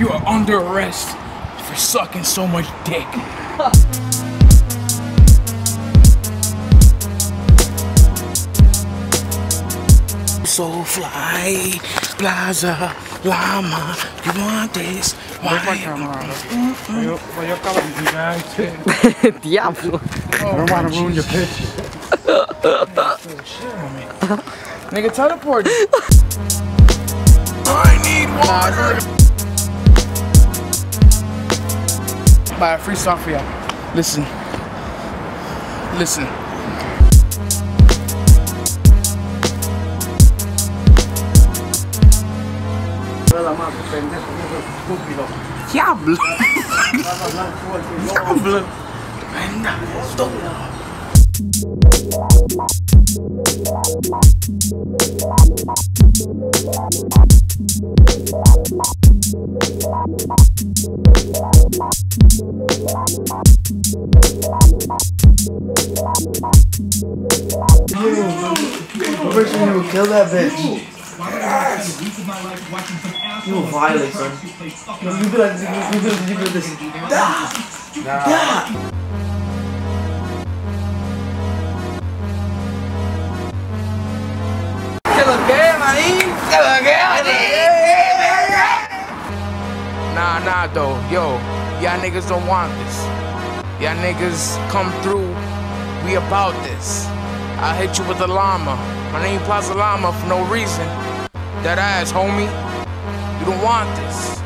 You are under arrest for sucking so much dick. So fly, Plaza, Llama, you want this? Diablo. I don't want to ruin your picture. Nigga, teleport. I need water. Bye, free song for y'all. Listen. Listen. Diablo. Diablo. Venga, estúpido. Person who will kill that bitch. You will violate, son. You be like this. Nah, though. Yo, y'all niggas don't want this. Y'all niggas come through. We about this. I'll hit you with a llama. My name Plaza Llama for no reason. That ass, homie. You don't want this.